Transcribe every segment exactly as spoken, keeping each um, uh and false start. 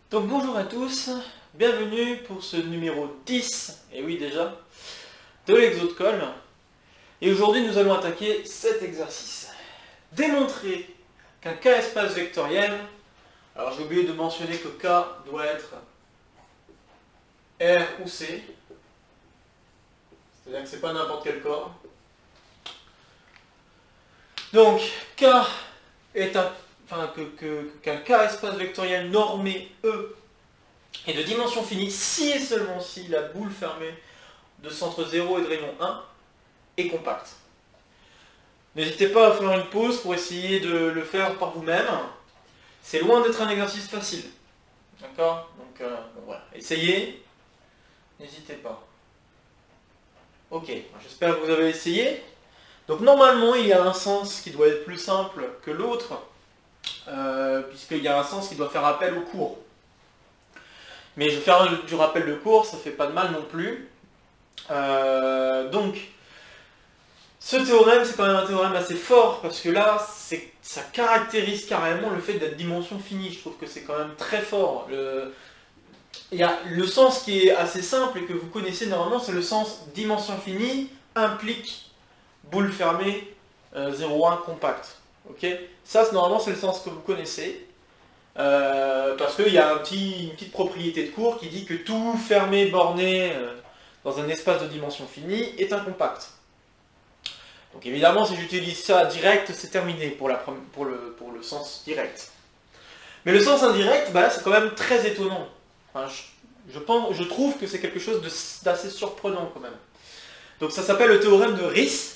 Donc bonjour à tous, bienvenue pour ce numéro dix, et oui déjà, de l'exo de colle. Et aujourd'hui nous allons attaquer cet exercice. Démontrer qu'un K espace vectoriel, alors j'ai oublié de mentionner que K doit être R ou C, c'est-à-dire que c'est pas n'importe quel corps. Donc K est un, enfin que, que, qu'un K espace vectoriel normé E est de dimension finie si et seulement si la boule fermée de centre zéro et de rayon un est compacte. N'hésitez pas à faire une pause pour essayer de le faire par vous-même. C'est loin d'être un exercice facile. D'accord? Donc euh, bon, voilà, essayez. N'hésitez pas. Ok, j'espère que vous avez essayé. Donc normalement, il y a un sens qui doit être plus simple que l'autre, euh, puisqu'il y a un sens qui doit faire appel au cours. Mais je vais faire du rappel de cours, ça fait pas de mal non plus. Euh, donc, ce théorème, c'est quand même un théorème assez fort, parce que là, ça caractérise carrément le fait d'être dimension finie. Je trouve que c'est quand même très fort. Le, il y a le sens qui est assez simple et que vous connaissez normalement, c'est le sens dimension finie implique boule fermée euh, zéro un compact. Okay, ça, normalement, c'est le sens que vous connaissez. Euh, parce qu'il y a un petit, une petite propriété de cours qui dit que tout fermé borné euh, dans un espace de dimension finie est un compact. Donc évidemment, si j'utilise ça direct, c'est terminé pour, la, pour, le, pour le sens direct. Mais le sens indirect, bah, c'est quand même très étonnant. Enfin, je, je, pense, je trouve que c'est quelque chose d'assez surprenant quand même. Donc ça s'appelle le théorème de Riss.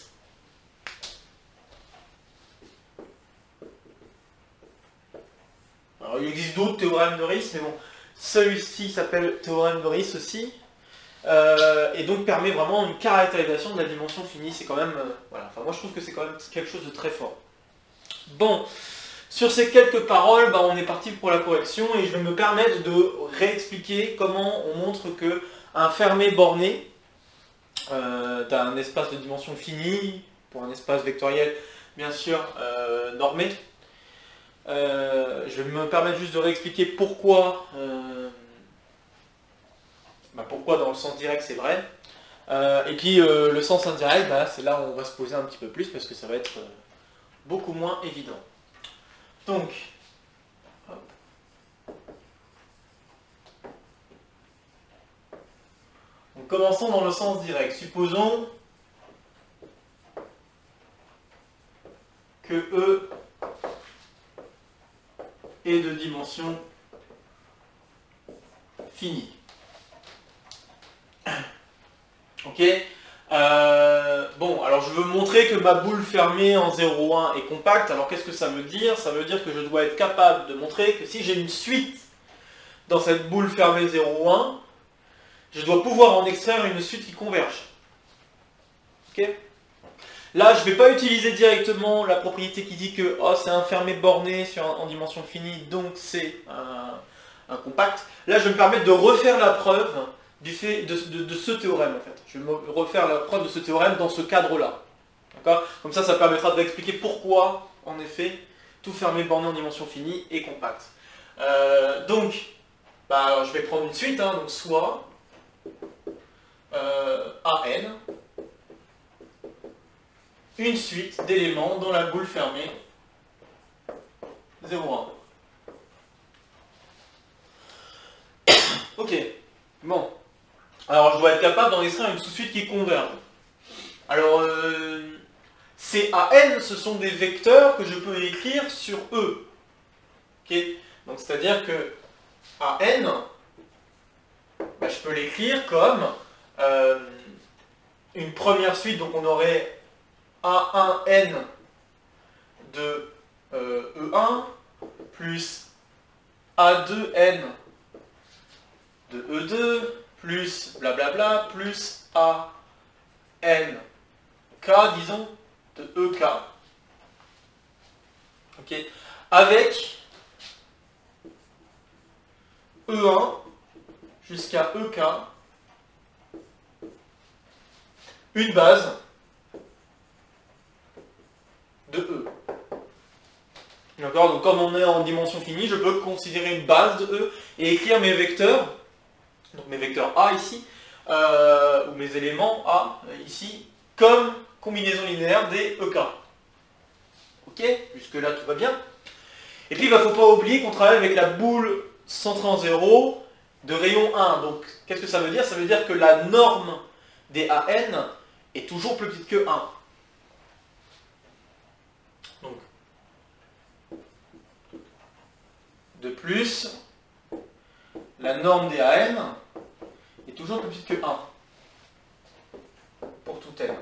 Alors, il existe d'autres théorèmes de Riss, mais bon, celui-ci s'appelle théorème de Riss aussi, euh, et donc permet vraiment une caractérisation de la dimension finie. C'est quand même, euh, voilà. Enfin, moi je trouve que c'est quand même quelque chose de très fort. Bon, sur ces quelques paroles, bah, on est parti pour la correction, et je vais me permettre de réexpliquer comment on montre que un fermé borné euh, d'un espace de dimension finie, pour un espace vectoriel bien sûr euh, normé, Euh, je vais me permettre juste de réexpliquer pourquoi, euh, bah pourquoi dans le sens direct c'est vrai. Euh, et puis euh, le sens indirect, bah, c'est là où on va se poser un petit peu plus parce que ça va être euh, beaucoup moins évident. Donc, hop. Donc commençons dans le sens direct. Supposons que E est de dimension finie. Ok, euh, bon, alors je veux montrer que ma boule fermée en zéro un est compacte. Alors qu'est-ce que ça veut dire? Ça veut dire que je dois être capable de montrer que si j'ai une suite dans cette boule fermée zéro un, je dois pouvoir en extraire une suite qui converge. Ok, là, je ne vais pas utiliser directement la propriété qui dit que oh, c'est un fermé borné sur, en dimension finie, donc c'est un, un compact. Là, je vais me permettre de refaire la preuve du fait de, de, de ce théorème, en fait. Je vais me refaire la preuve de ce théorème dans ce cadre-là. D'accord? Comme ça, ça permettra d'expliquer pourquoi, en effet, tout fermé borné en dimension finie est compact. Euh, donc, bah, alors, je vais prendre une suite, hein, donc soit euh, A N, une suite d'éléments dans la boule fermée zéro un. Ok, bon. Alors je dois être capable d'en extraire une sous-suite qui converge. Alors, euh, ces A N, ce sont des vecteurs que je peux écrire sur E. Ok, donc c'est-à-dire que A N, bah, je peux l'écrire comme euh, une première suite, donc on aurait A un N de euh, E un plus A deux N de E deux plus blablabla plus A N K, disons, de E K. Ok, avec E un jusqu'à E K, une base de E. D'accord? Donc comme on est en dimension finie, je peux considérer une base de E et écrire mes vecteurs, donc mes vecteurs A ici, euh, ou mes éléments A ici, comme combinaison linéaire des E K. Ok? Jusque là tout va bien. Et puis il ne faut pas oublier qu'on travaille avec la boule centrée en zéro de rayon un. Donc qu'est-ce que ça veut dire? Ça veut dire que la norme des A N est toujours plus petite que un. Donc, de plus, la norme des A N est toujours plus petite que un pour tout N.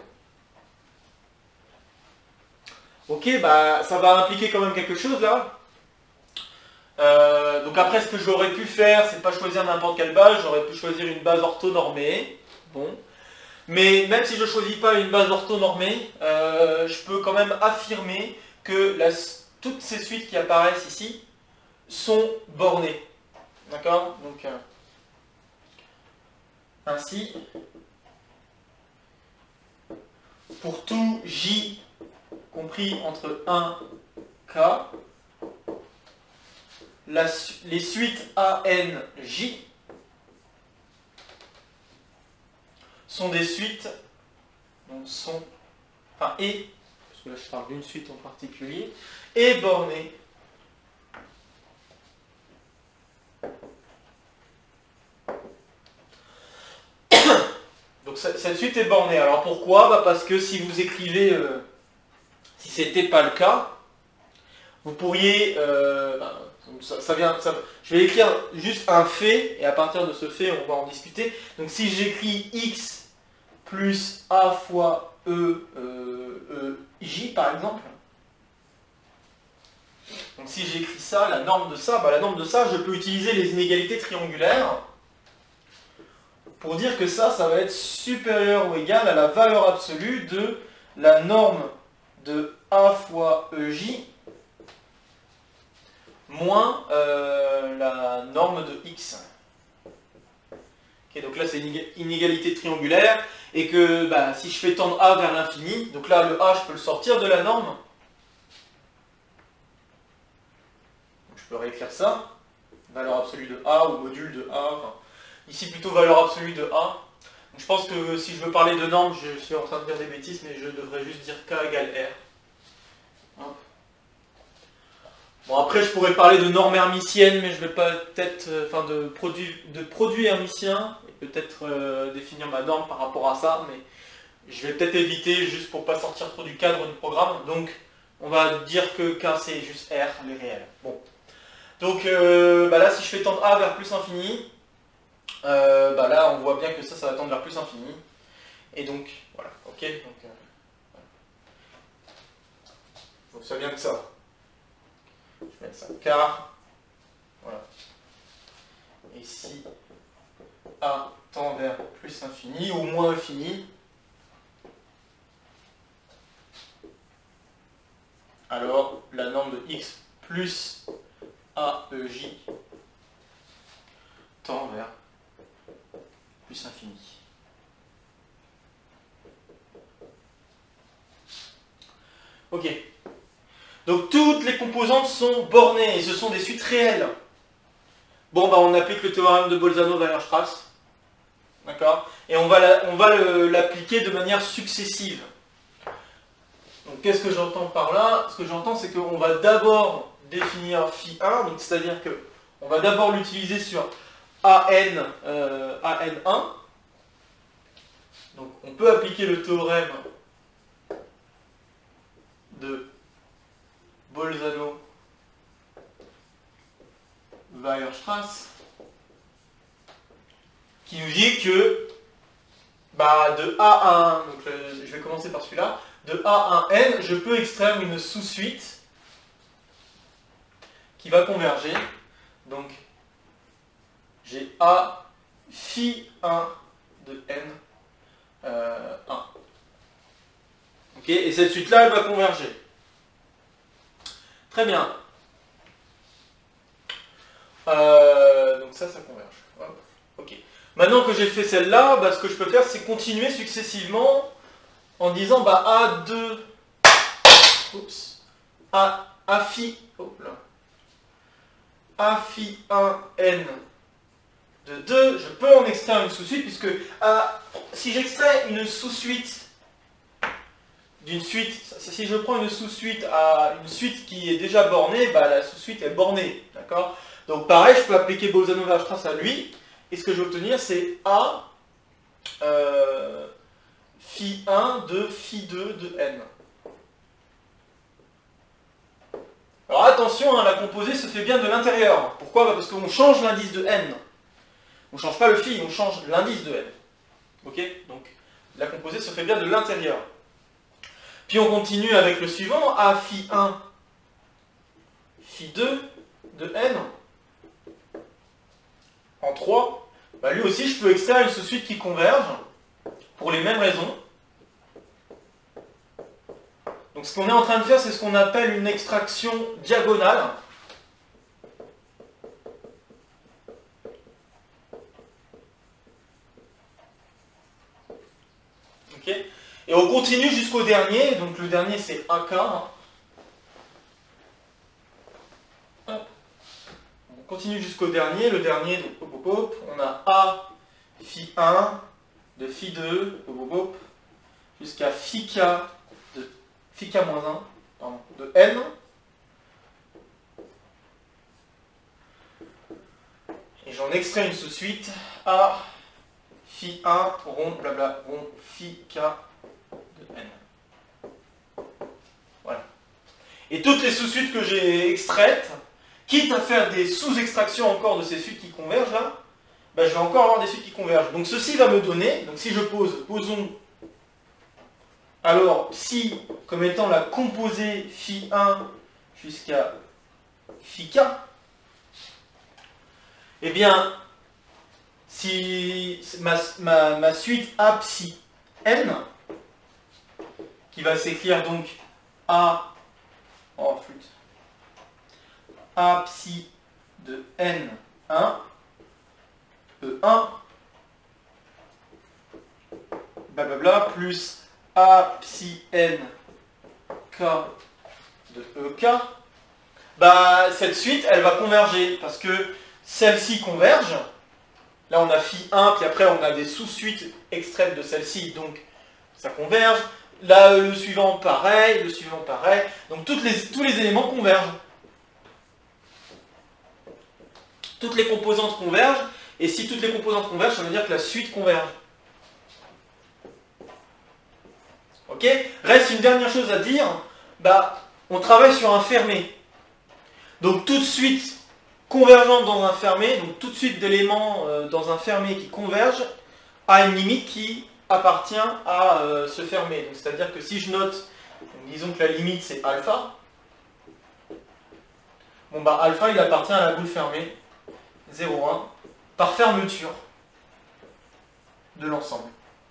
Ok, bah ça va impliquer quand même quelque chose là. Euh, donc après, ce que j'aurais pu faire, c'est pas choisir n'importe quelle base, j'aurais pu choisir une base orthonormée. Bon. Mais même si je ne choisis pas une base orthonormée, euh, je peux quand même affirmer que la, toutes ces suites qui apparaissent ici sont bornées. D'accord? Donc, euh, ainsi, pour tout J compris entre un K, la, les suites A N J sont des suites, donc sont, enfin et, parce que là je parle d'une suite en particulier, et bornées. Donc cette suite est bornée. Alors pourquoi? Bah parce que si vous écrivez, euh, si c'était pas le cas, vous pourriez, euh, bah, ça, ça vient, ça, je vais écrire juste un fait, et à partir de ce fait on va en discuter. Donc si j'écris x plus a fois e, euh, e j par exemple, donc si j'écris ça, la norme de ça, bah, la norme de ça, je peux utiliser les inégalités triangulaires pour dire que ça, ça va être supérieur ou égal à la valeur absolue de la norme de a fois ej moins euh, la norme de x. Okay, donc là, c'est une inégalité triangulaire, et que bah, si je fais tendre a vers l'infini, donc là, le a, je peux le sortir de la norme. Donc, je peux réécrire ça, valeur absolue de a ou module de a, enfin, ici plutôt valeur absolue de a. Donc, je pense que si je veux parler de norme, je suis en train de dire des bêtises, mais je devrais juste dire k égale r. Hop. Bon, après, je pourrais parler de norme hermitienne, mais je vais pas peut-être, euh, enfin, de produit, de produit hermitien, et peut-être euh, définir ma norme par rapport à ça, mais je vais peut-être éviter juste pour pas sortir trop du cadre du programme. Donc, on va dire que K c'est juste R, les réels. Bon. Donc, euh, bah là, si je fais tendre A vers plus infini, euh, bah là, on voit bien que ça, ça va tendre vers plus infini. Et donc, voilà, ok. Donc, euh, voilà. Donc ça vient que ça. Je vais mettre ça car, voilà. Et si A tend vers plus infini ou moins infini, alors la norme de x plus A E J tend vers plus infini. Ok. Donc toutes les composantes sont bornées et ce sont des suites réelles. Bon, bah on applique le théorème de Bolzano-Weierstrass. D'accord? Et on va l'appliquer de manière successive. Donc qu'est-ce que j'entends par là? Ce que j'entends, c'est qu'on va d'abord définir phi un, donc c'est-à-dire qu'on va d'abord l'utiliser sur A N, euh, A N un. Donc on peut appliquer le théorème de Bolzano-Weierstrass qui nous dit que bah, de A à un, donc je vais commencer par celui-là, de A à N, je peux extraire une sous-suite qui va converger. Donc j'ai A phi un de N euh, un. Ok, et cette suite-là, elle va converger. Très bien. Euh, donc ça, ça converge. Voilà. Ok. Maintenant que j'ai fait celle-là, bah, ce que je peux faire, c'est continuer successivement en disant bah, A deux, oups, A A phi, oh là, A phi un n de deux, je peux en extraire une sous-suite, puisque A, si j'extrais une sous-suite d'une suite, si je prends une sous-suite à une suite qui est déjà bornée, bah, la sous-suite est bornée, d'accord? Donc pareil, je peux appliquer Bolzano-Weierstrass à lui, et ce que je vais obtenir, c'est A euh, phi un de phi deux de n. Alors attention, hein, la composée se fait bien de l'intérieur. Pourquoi? Bah, parce qu'on change l'indice de n. On ne change pas le phi, on change l'indice de n. Ok? Donc la composée se fait bien de l'intérieur. Puis on continue avec le suivant, A phi un, phi deux de n en trois. Bah, lui aussi, je peux extraire une sous-suite qui converge pour les mêmes raisons. Donc ce qu'on est en train de faire, c'est ce qu'on appelle une extraction diagonale. Ok? Et on continue jusqu'au dernier, donc le dernier c'est A K. On continue jusqu'au dernier, le dernier, donc, hop, hop, hop, on a A phi un de phi deux, hop, hop, hop, jusqu'à phi k de phi k moins un, pardon, de n. Et j'en extrais une sous-suite, A phi un rond, blabla, rond, phi k de n. Voilà. Et toutes les sous-suites que j'ai extraites, quitte à faire des sous-extractions encore de ces suites qui convergent là, ben je vais encore avoir des suites qui convergent. Donc ceci va me donner, donc si je pose, posons alors psi comme étant la composée phi un jusqu'à phi k, eh bien, si ma, ma, ma suite A psi n, qui va s'écrire donc A, oh flûte, A psi de n un, E un, blablabla, plus A psi n k de E K, bah, cette suite, elle va converger, parce que celle-ci converge. Là, on a phi un, puis après, on a des sous-suites extraites de celle-ci, donc ça converge. Là, le suivant, pareil, le suivant, pareil. Donc, toutes les, tous les éléments convergent. Toutes les composantes convergent, et si toutes les composantes convergent, ça veut dire que la suite converge. Ok? Reste une dernière chose à dire, bah, on travaille sur un fermé. Donc, toute suite convergente dans un fermé, donc toute suite d'éléments euh, dans un fermé qui convergent, a une limite qui appartient à euh, ce fermé. C'est-à-dire que si je note, donc disons que la limite c'est alpha, bon bah alpha il appartient à la boule fermée zéro un par fermeture de l'ensemble.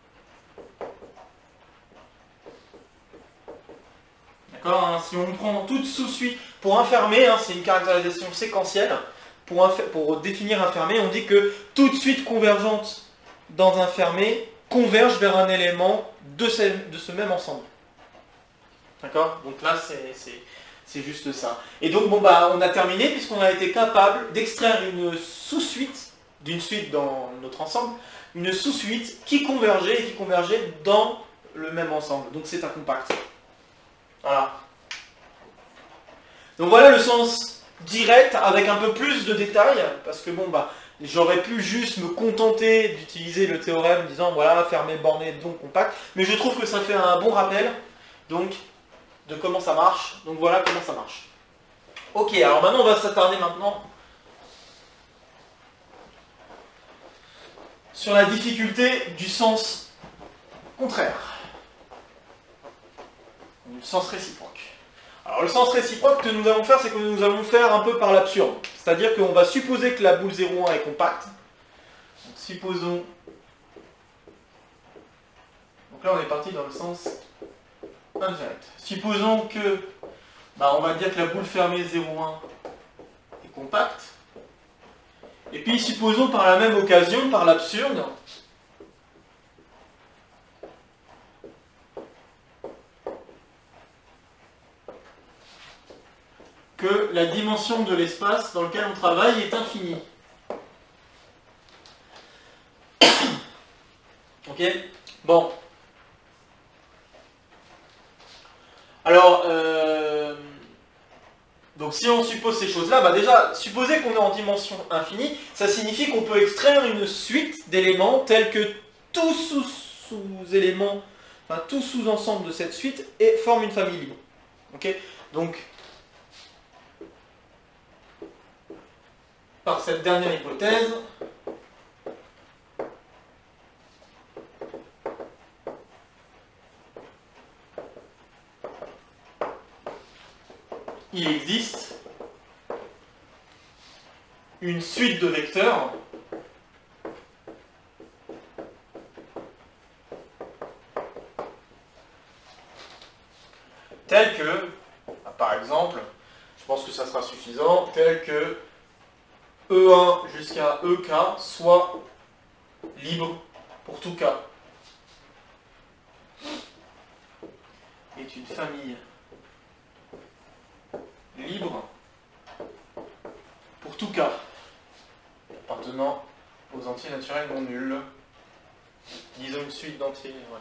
D'accord, hein, si on prend toute sous-suite, pour un fermé, hein, c'est une caractérisation séquentielle, pour, un, pour définir un fermé, on dit que toute suite convergente dans un fermé converge vers un élément de ce, de ce même ensemble. D'accord? Donc là, c'est juste ça. Et donc, bon, bah, on a terminé, puisqu'on a été capable d'extraire une sous-suite, d'une suite dans notre ensemble, une sous-suite qui convergeait et qui convergeait dans le même ensemble. Donc c'est un compact. Voilà. Donc voilà le sens direct avec un peu plus de détails, parce que bon bah j'aurais pu juste me contenter d'utiliser le théorème disant voilà fermé, borné, donc compact, mais je trouve que ça fait un bon rappel donc de comment ça marche. Donc voilà comment ça marche. Ok, alors maintenant on va s'attarder maintenant sur la difficulté du sens contraire, du sens réciproque. Alors le sens réciproque que nous allons faire, c'est que nous allons faire un peu par l'absurde. C'est-à-dire qu'on va supposer que la boule zéro un est compacte. Donc, supposons... Donc là on est parti dans le sens indirect. Supposons que... Bah, on va dire que la boule fermée zéro un est compacte. Et puis supposons par la même occasion, par l'absurde, la dimension de l'espace dans lequel on travaille est infinie. Ok? Bon. Alors, euh, donc si on suppose ces choses-là, bah déjà, supposer qu'on est en dimension infinie, ça signifie qu'on peut extraire une suite d'éléments tels que tout sous-élément, enfin tout sous-ensemble de cette suite et forme une famille libre. Ok? Donc, par cette dernière hypothèse, il existe une suite de vecteurs tels que, par exemple, je pense que ça sera suffisant, tels que E un jusqu'à E K soit libre pour tout K. Est une famille libre pour tout K appartenant aux entiers naturels non nuls. Disons une suite d'entiers. Voilà.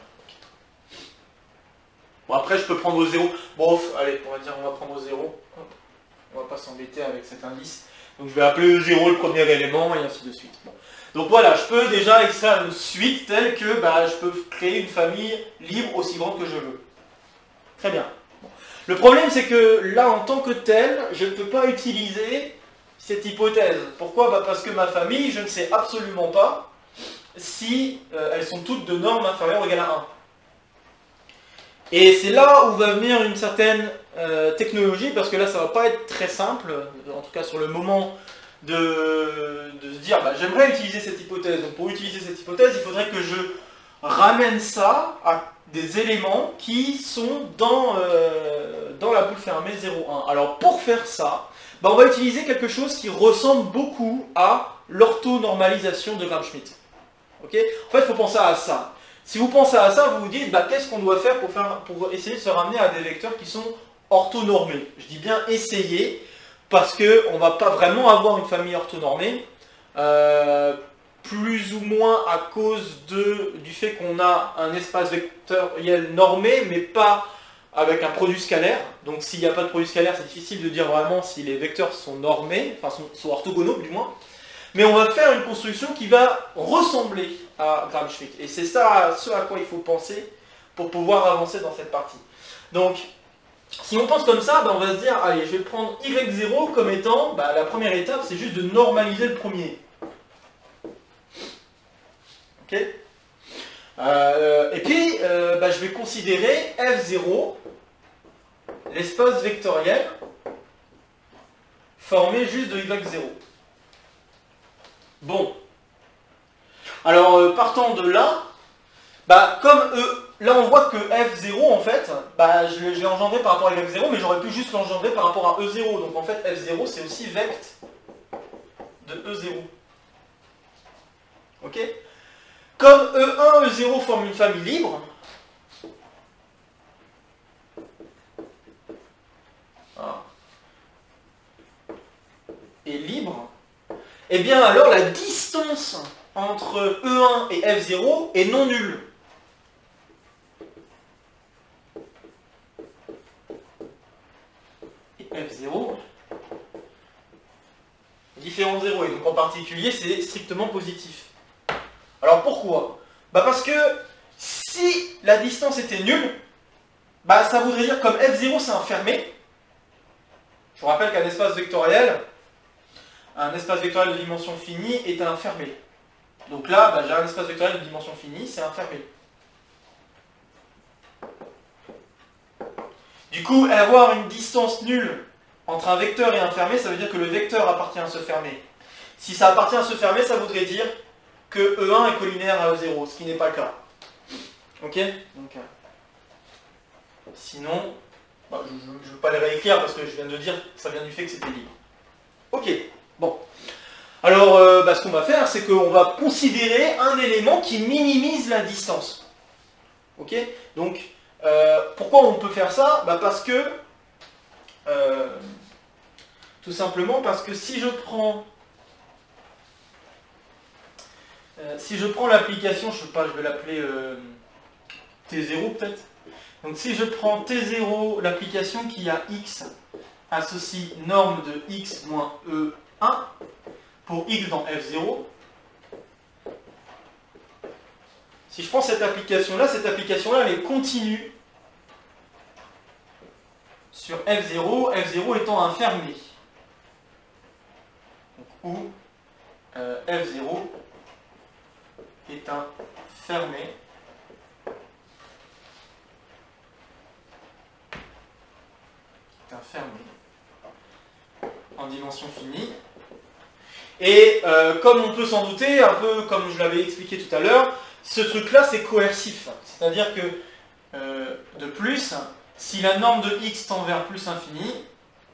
Bon, après je peux prendre au zéro. Bon, allez, on va dire on va prendre au zéro. On va pas s'embêter avec cet indice. Donc je vais appeler E zéro le premier élément et ainsi de suite. Bon. Donc voilà, je peux déjà extraire une suite telle que bah, je peux créer une famille libre aussi grande que je veux. Très bien. Le problème, c'est que là, en tant que tel, je ne peux pas utiliser cette hypothèse. Pourquoi? Bah parce que ma famille, je ne sais absolument pas si euh, elles sont toutes de normes inférieures ou égales à un. Et c'est là où va venir une certaine euh, technologie, parce que là, ça ne va pas être très simple, en tout cas sur le moment de, de se dire, bah, j'aimerais utiliser cette hypothèse. Donc pour utiliser cette hypothèse, il faudrait que je ramène ça à des éléments qui sont dans, euh, dans la boule fermée zéro un. Alors pour faire ça, bah, on va utiliser quelque chose qui ressemble beaucoup à l'orthonormalisation de Gram-Schmidt. Okay? En fait, il faut penser à ça. Si vous pensez à ça, vous vous dites, bah, qu'est-ce qu'on doit faire pour, faire pour essayer de se ramener à des vecteurs qui sont orthonormés? Je dis bien essayer, parce qu'on ne va pas vraiment avoir une famille orthonormée. Euh, plus ou moins à cause de, du fait qu'on a un espace vectoriel normé, mais pas avec un produit scalaire. Donc s'il n'y a pas de produit scalaire, c'est difficile de dire vraiment si les vecteurs sont normés, enfin sont, sont orthogonaux du moins. Mais on va faire une construction qui va ressembler à Gram-Schmidt. Et c'est ça ce à quoi il faut penser pour pouvoir avancer dans cette partie. Donc, si on pense comme ça, ben on va se dire, allez, je vais prendre Y zéro comme étant, ben la première étape, c'est juste de normaliser le premier. Ok. Euh, et puis, euh, bah, je vais considérer F zéro, l'espace vectoriel, formé juste de Y zéro. Bon. Alors, euh, partant de là, bah, comme E, là on voit que F zéro, en fait, bah, je l'ai engendré par rapport à Y zéro, mais j'aurais pu juste l'engendrer par rapport à E zéro. Donc en fait, F zéro, c'est aussi vect de E zéro. Ok. Comme E un, E zéro forment une famille libre, et libre, et eh bien alors la distance entre E un et F zéro est non nulle. Et F zéro est différent de zéro, et donc en particulier c'est strictement positif. Alors pourquoi? Bah parce que si la distance était nulle, bah ça voudrait dire comme F zéro c'est un fermé. Je vous rappelle qu'un espace vectoriel, un espace vectoriel de dimension finie est un fermé. Donc là, bah, j'ai un espace vectoriel de dimension finie, c'est un fermé. Du coup, avoir une distance nulle entre un vecteur et un fermé, ça veut dire que le vecteur appartient à ce fermé. Si ça appartient à ce fermé, ça voudrait dire que E un est collinéaire à E zéro, ce qui n'est pas le cas. Ok? Donc, euh, sinon, bah, je ne veux pas les réécrire parce que je viens de dire que ça vient du fait que c'était libre. Ok, bon. Alors, euh, bah, ce qu'on va faire, c'est qu'on va considérer un élément qui minimise la distance. Ok? Donc, euh, pourquoi on peut faire ça? Bah, parce que, euh, Tout simplement parce que si je prends euh, si je prends l'application, je sais pas, je vais l'appeler euh, T zéro peut-être. Donc si je prends T zéro, l'application qui a x associe norme de x moins E un pour x dans F zéro. Si je prends cette application-là, cette application-là, elle est continue sur F zéro, F zéro étant un fermé. Donc, où euh, F zéro est un fermé. Est un fermé en dimension finie. Et euh, comme on peut s'en douter, un peu comme je l'avais expliqué tout à l'heure, ce truc-là c'est coercif. C'est-à-dire que, euh, de plus, si la norme de x tend vers plus infini,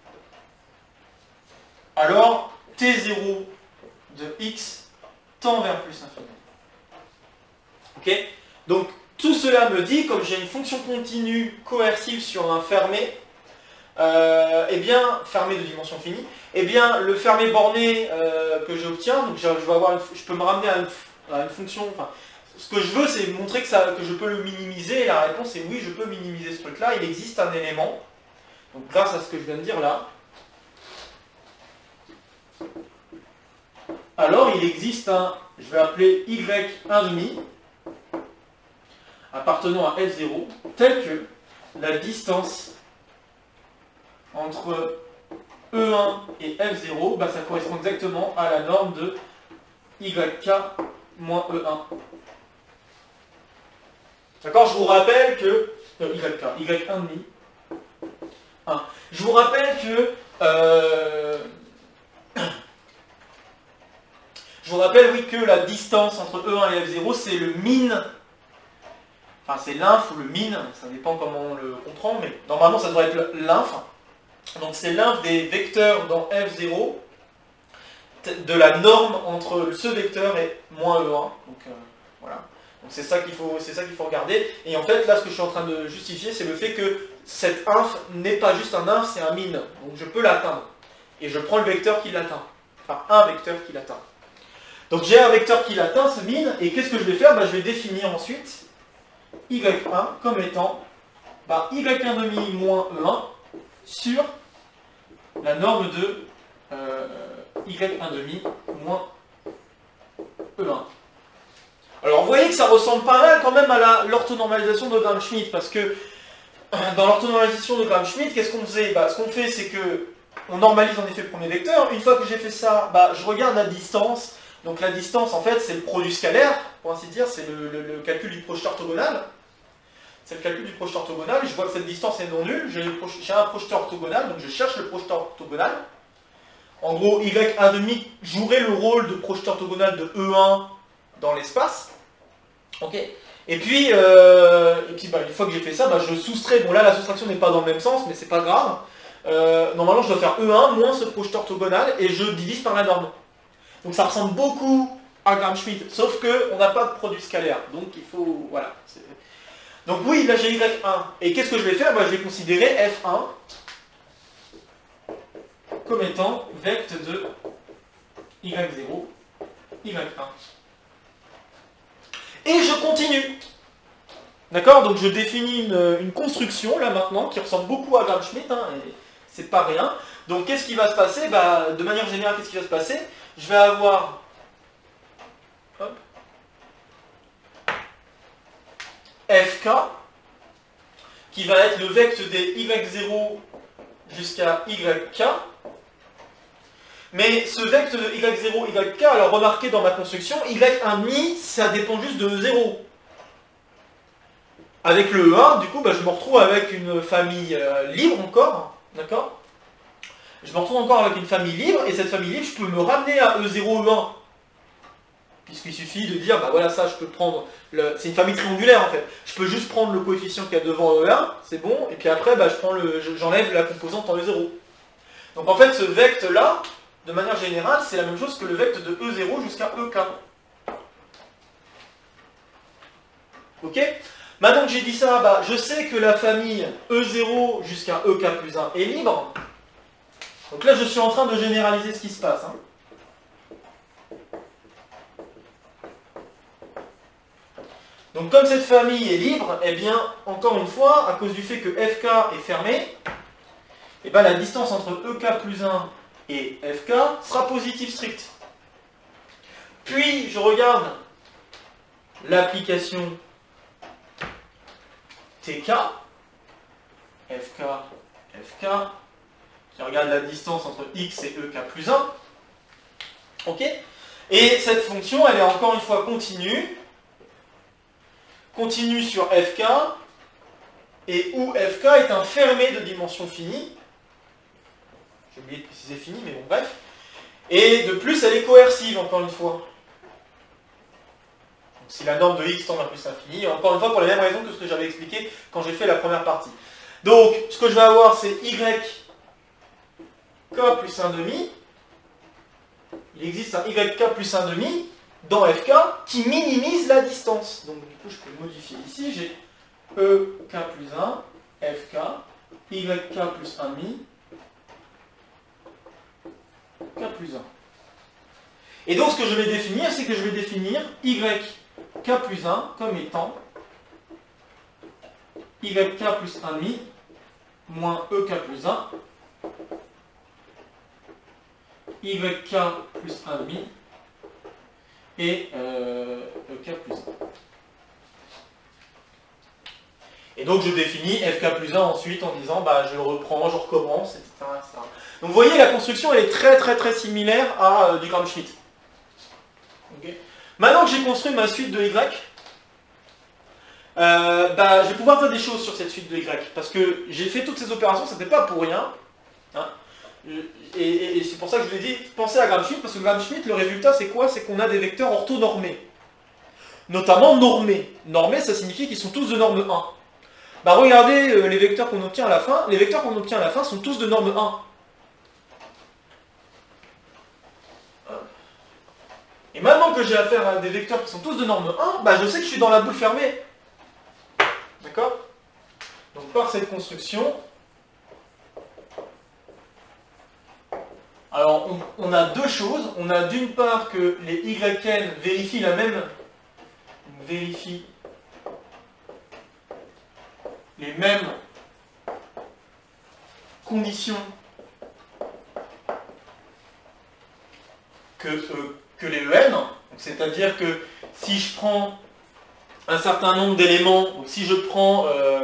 alors T zéro de x tend vers plus infini. Ok? Donc tout cela me dit, comme j'ai une fonction continue coercive sur un fermé, euh, eh bien, fermé de dimension finie, eh bien, le fermé borné euh, que j'obtiens, donc je, je, vais avoir une, je peux me ramener à une, à une fonction, enfin, ce que je veux, c'est montrer que, ça, que je peux le minimiser, et la réponse est oui, je peux minimiser ce truc-là, il existe un élément, donc grâce à ce que je viens de dire là, alors il existe un, je vais appeler y un demi, appartenant à F zéro, tel que la distance entre E un et F zéro, bah, ça correspond exactement à la norme de Y K moins E un. D'accord? Je vous rappelle que... Euh, Y K, Y un demi. un. Je vous rappelle que... Euh, je vous rappelle, oui, que la distance entre E un et F zéro, c'est le min... Enfin, c'est l'inf ou le min, ça dépend comment on le comprend, mais normalement, ça devrait être l'inf. Donc c'est l'inf des vecteurs dans F zéro de la norme entre ce vecteur et moins E un. Donc euh, voilà. Donc c'est ça qu'il faut, c'est ça qu'il faut regarder. Et en fait là ce que je suis en train de justifier c'est le fait que cette inf n'est pas juste un inf, c'est un min. Donc je peux l'atteindre. Et je prends le vecteur qui l'atteint. Enfin un vecteur qui l'atteint. Donc j'ai un vecteur qui l'atteint, ce min, et qu'est-ce que je vais faire? Bah, je vais définir ensuite y un comme étant bah, y un demi moins E un sur la norme de euh, y un demi moins E un. Alors vous voyez que ça ressemble pas mal quand même à l'orthonormalisation de Gram-Schmidt, parce que dans l'orthonormalisation de Gram-Schmidt, qu'est-ce qu'on faisait? Bah, ce qu'on fait, c'est que on normalise en effet le premier vecteur. Une fois que j'ai fait ça, bah, je regarde la distance. Donc la distance, en fait, c'est le produit scalaire, pour ainsi dire, c'est le, le, le calcul du projeteur orthogonal. C'est le calcul du projeteur orthogonal, je vois que cette distance est non nulle, j'ai un projeteur orthogonal, donc je cherche le projeteur orthogonal. En gros, y un demi jouerait le rôle de projeteur orthogonal de E un dans l'espace. Ok. Et puis, euh, et puis bah, une fois que j'ai fait ça, bah, je soustrais, bon là la soustraction n'est pas dans le même sens, mais c'est pas grave. Euh, normalement je dois faire E un moins ce projeteur orthogonal, et je divise par la norme. Donc ça ressemble beaucoup à Gram-Schmidt, sauf qu'on n'a pas de produit scalaire, donc il faut, voilà. Donc oui, là j'ai y un. Et qu'est-ce que je vais faire? Bah, je vais considérer F un comme étant vecte de y zéro, y un. Et je continue. D'accord? Donc je définis une, une construction là maintenant qui ressemble beaucoup à Gram-Schmidt, hein, et c'est pas rien. Donc qu'est-ce qui va se passer? Bah, de manière générale, qu'est-ce qui va se passer? Je vais avoir... Hop. F K, qui va être le vecte des y zéro jusqu'à yk. Mais ce vecte de y zéro, yk, alors remarquez dans ma construction, y un demi, ça dépend juste de zéro. Avec le E un, du coup, bah, je me retrouve avec une famille euh, libre encore, d'accord? Je me retrouve encore avec une famille libre, et cette famille libre, je peux me ramener à E zéro, E un. Puisqu'il suffit de dire, bah voilà, ça, je peux prendre... Le... C'est une famille triangulaire, en fait. Je peux juste prendre le coefficient qu'il y a devant E un, c'est bon, et puis après, bah, je prends le... j'enlève la composante en E zéro. Donc en fait, ce vecte-là, de manière générale, c'est la même chose que le vecte de E zéro jusqu'à E K. Ok? Maintenant que j'ai dit ça, bah, je sais que la famille E zéro jusqu'à E K plus un est libre. Donc là, je suis en train de généraliser ce qui se passe. Hein. Donc comme cette famille est libre, eh bien, encore une fois, à cause du fait que F K est fermé, eh bien, la distance entre E K plus un et F K sera positive stricte. Puis, je regarde l'application T K, F K, F K, je regarde la distance entre X et E K plus un, ok? Et cette fonction, elle est encore une fois continue, continue sur F K, et où F K est un fermé de dimension finie. J'ai oublié de préciser fini, mais bon, bref. Et de plus, elle est coercive, encore une fois. Donc, si la norme de X tend vers plus l'infini, encore une fois, pour les mêmes raisons que ce que j'avais expliqué quand j'ai fait la première partie. Donc, ce que je vais avoir, c'est Y K plus un demi. Il existe un Y K plus un demi dans F K qui minimise la distance. Donc, du coup, je peux modifier ici. J'ai E K plus un, F K, Y K plus un demi, K plus un. Et donc, ce que je vais définir, c'est que je vais définir Y K plus un comme étant Y K plus un demi moins E K plus un, Y K plus un demi et euh, E K plus un. Et donc je définis F K plus un ensuite en disant bah, je reprends, je recommence, et cetera, et cetera. Donc vous voyez, la construction elle est très très très similaire à euh, du Gram-Schmidt. Okay. Maintenant que j'ai construit ma suite de Y, euh, bah, je vais pouvoir faire des choses sur cette suite de Y. Parce que j'ai fait toutes ces opérations, ce n'était pas pour rien. Hein. Et, et, et c'est pour ça que je vous ai dit, pensez à Gram-Schmidt, parce que Gram-Schmidt, le résultat c'est quoi? C'est qu'on a des vecteurs orthonormés. Notamment normés. Normés, ça signifie qu'ils sont tous de norme un. Bah regardez euh, les vecteurs qu'on obtient à la fin. Les vecteurs qu'on obtient à la fin sont tous de norme un. Et maintenant que j'ai affaire à des vecteurs qui sont tous de norme un, bah je sais que je suis dans la boule fermée. D'accord? Donc par cette construction, alors on, on a deux choses. On a d'une part que les Y N vérifient la même, vérifient les mêmes conditions que, euh, que les E N. C'est-à-dire que si je prends un certain nombre d'éléments, si je prends euh, euh,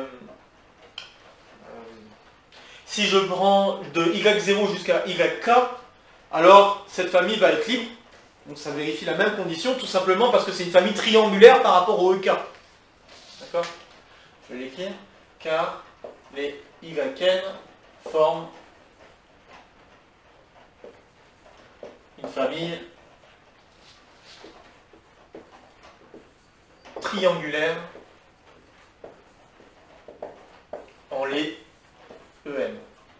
si je prends de Y zéro jusqu'à Y K, alors cette famille va être libre. Donc ça vérifie la même condition, tout simplement parce que c'est une famille triangulaire par rapport au E K. D'accord? Je vais l'écrire. Car les Y N forment une famille triangulaire en les E M.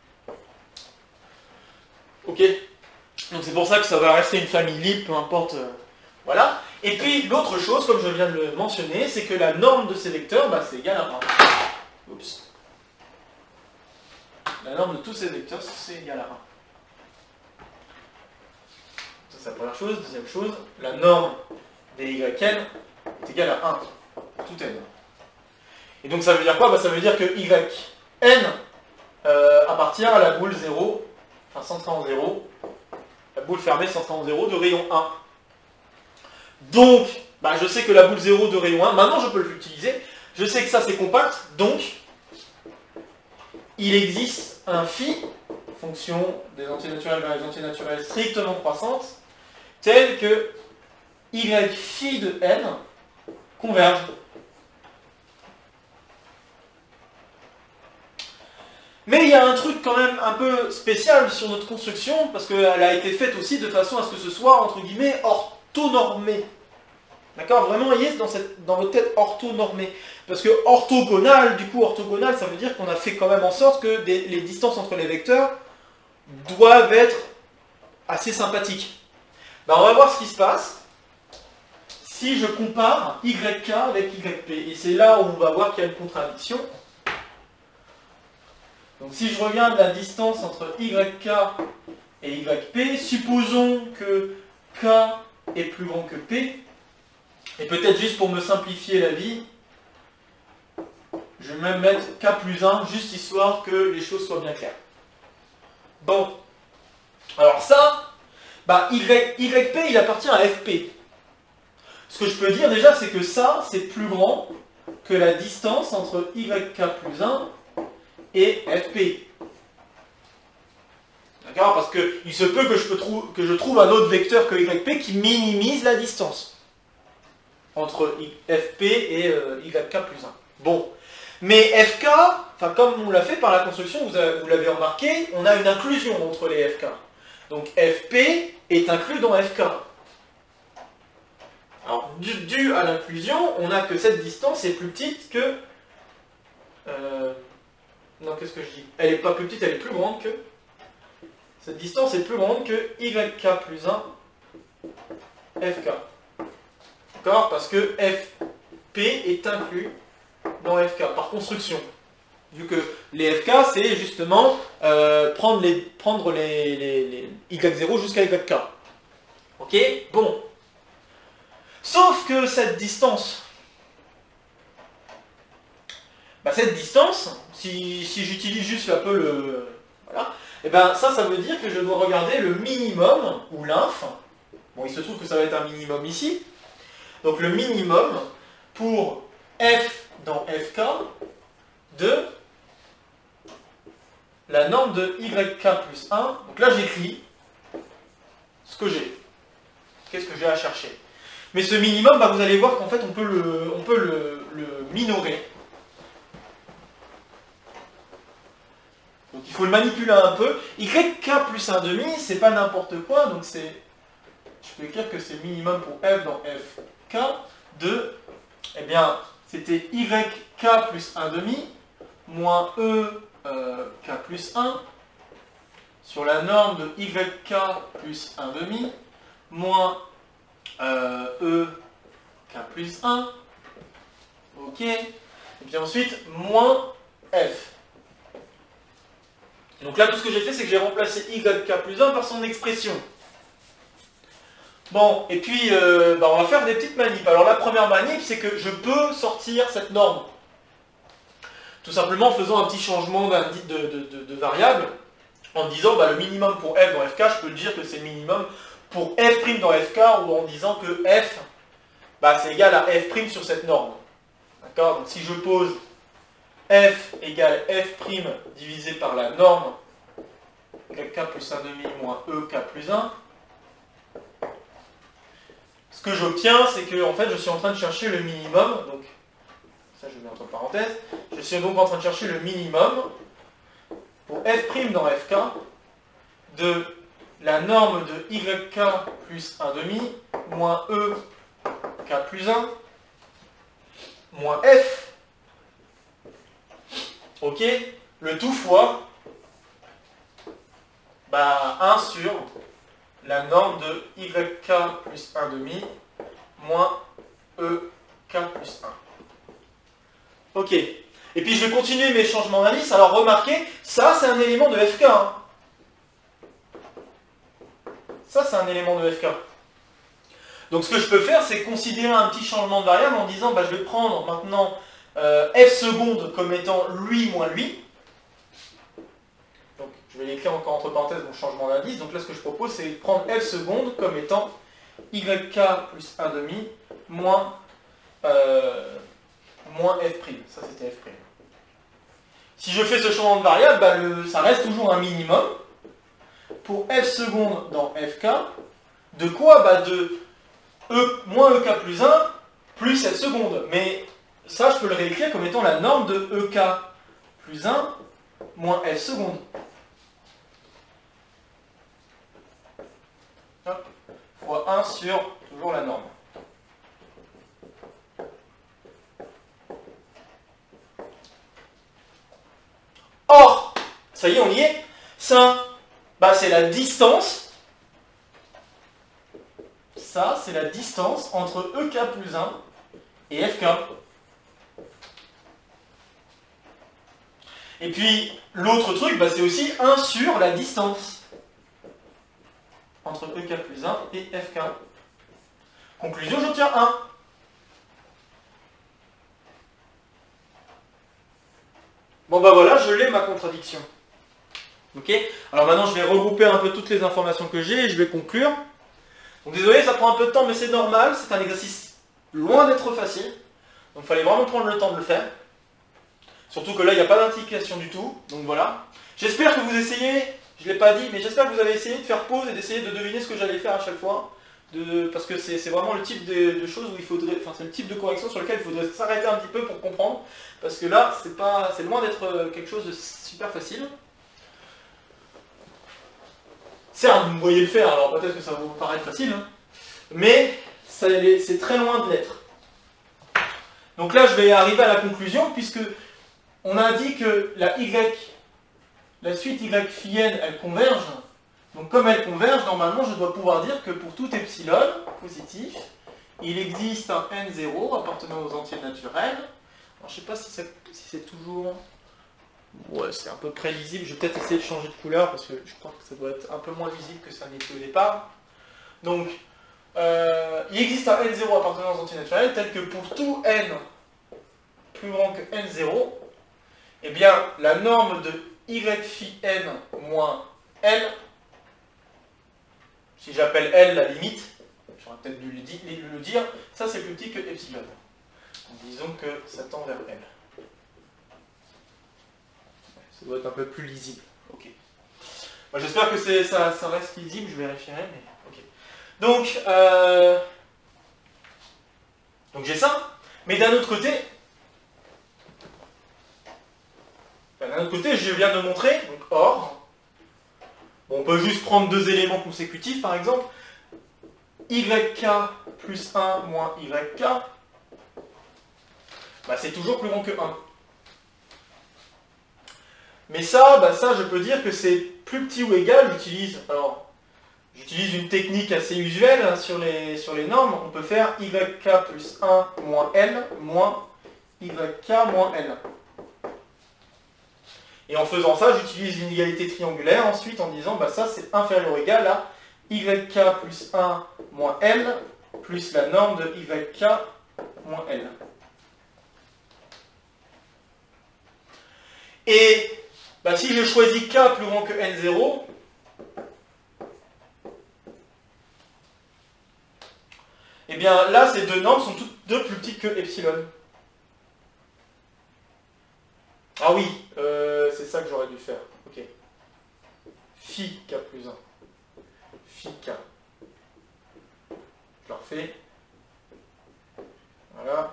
Ok? Donc c'est pour ça que ça va rester une famille libre, peu importe. Euh, voilà. Et puis l'autre chose, comme je viens de le mentionner, c'est que la norme de ces vecteurs, bah, c'est égal à un. Oups. La norme de tous ces vecteurs, c'est égal à un. Ça, c'est la première chose. Deuxième chose, la norme des Y N est égale à un. Tout N. Et donc ça veut dire quoi? Bah, ça veut dire que Y N euh, appartient à la boule zéro, enfin centrée en zéro, la boule fermée centrée en zéro de rayon un. Donc, bah, je sais que la boule zéro de rayon un, maintenant je peux l'utiliser. Je sais que ça c'est compact, donc il existe un phi, fonction des antinaturelles vers les antinaturelles strictement croissantes, tel que y phi de n converge. Mais il y a un truc quand même un peu spécial sur notre construction, parce qu'elle a été faite aussi de façon à ce que ce soit, entre guillemets, orthonormé. D'accord? Vraiment, ayez dans, cette, dans votre tête orthonormé. Parce que orthogonal, du coup, orthogonal, ça veut dire qu'on a fait quand même en sorte que des, les distances entre les vecteurs doivent être assez sympathiques. Ben, on va voir ce qui se passe si je compare Y K avec Y P. Et c'est là où on va voir qu'il y a une contradiction. Donc si je regarde la distance entre Y K et Y P, supposons que K est plus grand que P, et peut-être juste pour me simplifier la vie, je vais même mettre K plus un, juste histoire que les choses soient bien claires. Bon, alors ça, bah y, YP il appartient à F P. Ce que je peux dire déjà, c'est que ça, c'est plus grand que la distance entre Y K plus un et F P. D'accord? Parce qu'il se peut que je, peux trou que je trouve un autre vecteur que Y P qui minimise la distance entre F P et euh, Y K plus un. Bon. Mais F K, enfin comme on l'a fait par la construction, vous, vous l'avez remarqué, on a une inclusion entre les F K. Donc F P est inclus dans F K. Alors, dû, dû à l'inclusion, on a que cette distance est plus petite que... Euh, non, qu'est-ce que je dis? Elle n'est pas plus petite, elle est plus grande que... Cette distance est plus grande que Y K plus un F K. D'accord? Parce que F P est inclus dans F K, par construction. Vu que les F K, c'est justement euh, prendre, les, prendre les, les, les Y zéro jusqu'à Y K. Ok? Bon. Sauf que cette distance, bah cette distance, si, si j'utilise juste un peu le... Voilà, et ben ça, ça veut dire que je dois regarder le minimum, ou l'inf. Bon, il se trouve que ça va être un minimum ici. Donc le minimum pour F dans F K de la norme de Y K plus un. Donc là, j'écris ce que j'ai. Qu'est-ce que j'ai à chercher? Mais ce minimum, bah, vous allez voir qu'en fait, on peut le, on peut le, le minorer. Donc il faut le manipuler un peu. Y K plus un demi, c'est pas n'importe quoi. Donc c'est, je peux écrire que c'est minimum pour F dans F K de, eh bien, c'était Y K plus un demi moins E euh, K plus un sur la norme de Y K plus un demi moins euh, E K plus un. Ok. Et puis ensuite, moins F. Donc là, tout ce que j'ai fait, c'est que j'ai remplacé Y K plus un par son expression. Bon, et puis, euh, bah, on va faire des petites manips. Alors la première manip, c'est que je peux sortir cette norme. Tout simplement en faisant un petit changement de, de, de, de variable, en disant bah, le minimum pour F dans F K, je peux dire que c'est le minimum pour F' dans F K, ou en disant que F, bah, c'est égal à F' sur cette norme. D'accord? Donc si je pose F égale F' divisé par la norme Y K plus un demi moins E K plus un, ce que j'obtiens, c'est que en fait, je suis en train de chercher le minimum, donc ça je mets entre parenthèses, je suis donc en train de chercher le minimum pour F' dans F K de la norme de Y K plus un demi moins E K plus un moins F, ok, le tout fois bah, un sur la norme de Y K plus un demi moins E K plus un. Ok. Et puis je vais continuer mes changements d'indice. Alors remarquez, ça c'est un élément de F K. Hein. Ça c'est un élément de F K. Donc ce que je peux faire, c'est considérer un petit changement de variable en disant, bah, je vais prendre maintenant euh, F seconde comme étant lui moins lui. Donc je vais l'écrire encore entre parenthèses mon changement d'indice. Donc là ce que je propose, c'est de prendre F seconde comme étant Y K plus un demi moins, euh, moins F'. Ça c'était F'. Si je fais ce changement de variable, bah, le, ça reste toujours un minimum. Pour F seconde dans F K, de quoi? Bah, de E, moins E K plus un plus F seconde. Mais ça, je peux le réécrire comme étant la norme de E K plus un moins F seconde. Hop, fois un sur toujours la norme. Or, ça y est, on y est. Ça, bah, c'est la distance. Ça, c'est la distance entre E K plus un et F K. Et puis, l'autre truc, bah, c'est aussi un sur la distance entre E K plus un et F K. Conclusion, j'obtiens un. Bon bah voilà, je l'ai ma contradiction. Ok. Alors maintenant, je vais regrouper un peu toutes les informations que j'ai et je vais conclure. Donc désolé, ça prend un peu de temps, mais c'est normal. C'est un exercice loin d'être facile. Donc il fallait vraiment prendre le temps de le faire. Surtout que là, il n'y a pas d'indication du tout. Donc voilà. J'espère que vous essayez, je ne l'ai pas dit, mais j'espère que vous avez essayé de faire pause et d'essayer de deviner ce que j'allais faire à chaque fois. De, parce que c'est vraiment le type de, de choses où il faudrait, enfin c'est le type de correction sur lequel il faudrait s'arrêter un petit peu pour comprendre, parce que là c'est pas, c'est loin d'être quelque chose de super facile. Certes, vous voyez le faire, alors peut-être que ça va vous paraître facile, hein, mais c'est très loin de l'être. Donc là je vais arriver à la conclusion, puisque on a dit que la y, la suite y phi n, elle converge. Donc comme elle converge, normalement, je dois pouvoir dire que pour tout epsilon positif, il existe un n zéro appartenant aux entiers naturels. Alors, je ne sais pas si, si c'est toujours... Ouais, c'est à peu près lisible. Je vais peut-être essayer de changer de couleur, parce que je crois que ça doit être un peu moins lisible que ça n'était au départ. Donc, euh, il existe un n zéro appartenant aux entiers naturels, tel que pour tout n plus grand que n zéro, eh bien, la norme de y phi n moins L, si j'appelle L la limite, j'aurais peut-être dû le dire, ça c'est plus petit que epsilon. Donc, disons que ça tend vers L. Ça doit être un peu plus lisible. Ok. Bon, j'espère que ça, ça reste lisible, je vérifierai, mais ok. Donc, euh, donc j'ai ça, mais d'un autre côté, ben, d'un autre côté, je viens de montrer, donc or, bon, on peut juste prendre deux éléments consécutifs, par exemple, yk plus un moins yk, bah, c'est toujours plus grand que un. Mais ça, bah, ça, je peux dire que c'est plus petit ou égal, j'utilise, alors, j'utilise une technique assez usuelle hein, sur, les, sur les normes, on peut faire yk plus un moins l moins yk moins l. Et en faisant ça, j'utilise l'inégalité triangulaire ensuite en disant, bah ça c'est inférieur ou égal à yk plus un moins l plus la norme de yk moins l. Et bah, si je choisis k plus grand que n zéro, et bien là ces deux normes sont toutes deux plus petites que epsilon. Ah oui, euh, c'est ça que j'aurais dû faire. Ok. Phi k plus un. Phi k. Je le refais. Voilà.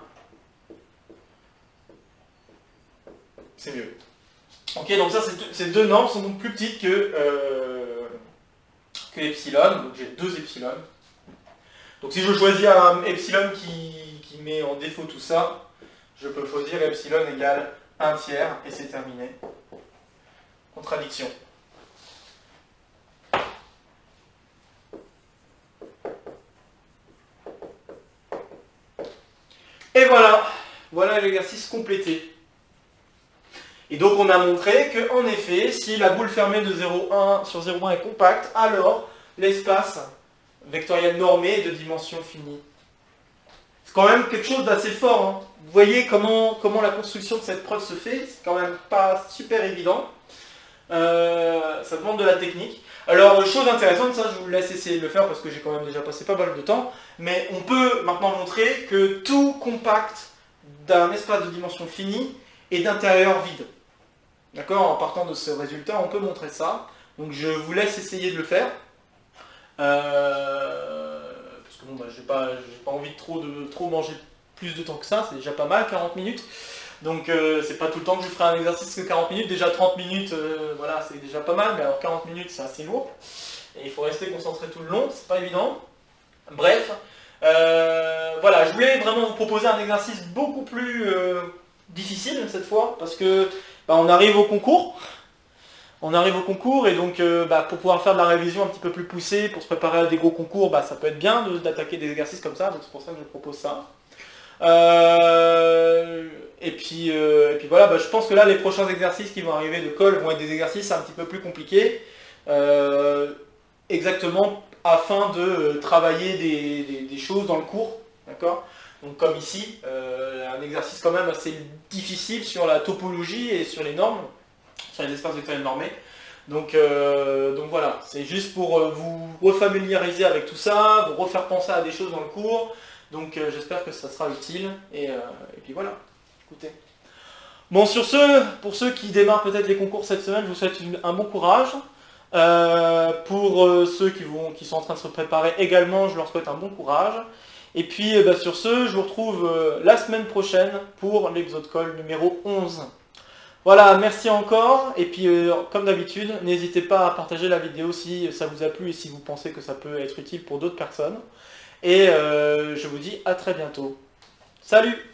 C'est mieux. Ok, donc ça, ces deux normes sont donc plus petites que, euh, que epsilon. Donc j'ai deux epsilon. Donc si je choisis un epsilon qui, qui met en défaut tout ça, je peux choisir epsilon égale un tiers et c'est terminé. Contradiction. Et voilà, voilà l'exercice complété. Et donc on a montré que en effet, si la boule fermée de zéro virgule un sur zéro virgule un est compacte, alors l'espace vectoriel normé est de dimension finie. C'est quand même quelque chose d'assez fort. Hein. Vous voyez comment, comment la construction de cette preuve se fait, c'est quand même pas super évident. Euh, ça demande de la technique. Alors, chose intéressante, ça je vous laisse essayer de le faire parce que j'ai quand même déjà passé pas mal de temps, mais on peut maintenant montrer que tout compact d'un espace de dimension finie est d'intérieur vide. D'accord? En partant de ce résultat, on peut montrer ça. Donc je vous laisse essayer de le faire. Euh... Parce que bon, bah, j'ai pas, j'ai pas envie de trop, de trop manger plus de temps que ça, c'est déjà pas mal, quarante minutes. Donc euh, c'est pas tout le temps que je ferai un exercice que quarante minutes, déjà trente minutes, euh, voilà, c'est déjà pas mal, mais alors quarante minutes c'est assez lourd. Et il faut rester concentré tout le long, c'est pas évident. Bref, euh, voilà, je voulais vraiment vous proposer un exercice beaucoup plus euh, difficile cette fois, parce que bah, on arrive au concours. On arrive au concours et donc euh, bah, pour pouvoir faire de la révision un petit peu plus poussée, pour se préparer à des gros concours, bah, ça peut être bien d'attaquer des exercices comme ça, donc c'est pour ça que je propose ça. Euh, et, puis, euh, et puis voilà, bah, je pense que là, les prochains exercices qui vont arriver de colle vont être des exercices un petit peu plus compliqués. Euh, exactement afin de travailler des, des, des choses dans le cours. D'accord ? Donc comme ici, euh, un exercice quand même assez difficile sur la topologie et sur les normes, sur les espaces vectoriels normés. Donc, euh, donc voilà, c'est juste pour euh, vous refamiliariser avec tout ça, vous refaire penser à des choses dans le cours. Donc euh, j'espère que ça sera utile. Et, euh, et puis voilà, écoutez. Bon, sur ce, pour ceux qui démarrent peut-être les concours cette semaine, je vous souhaite une, un bon courage. Euh, pour euh, ceux qui, vont, qui sont en train de se préparer également, je leur souhaite un bon courage. Et puis euh, bah, sur ce, je vous retrouve euh, la semaine prochaine pour l'Exode-Call numéro onze. Voilà, merci encore, et puis euh, comme d'habitude, n'hésitez pas à partager la vidéo si ça vous a plu et si vous pensez que ça peut être utile pour d'autres personnes. Et euh, je vous dis à très bientôt. Salut!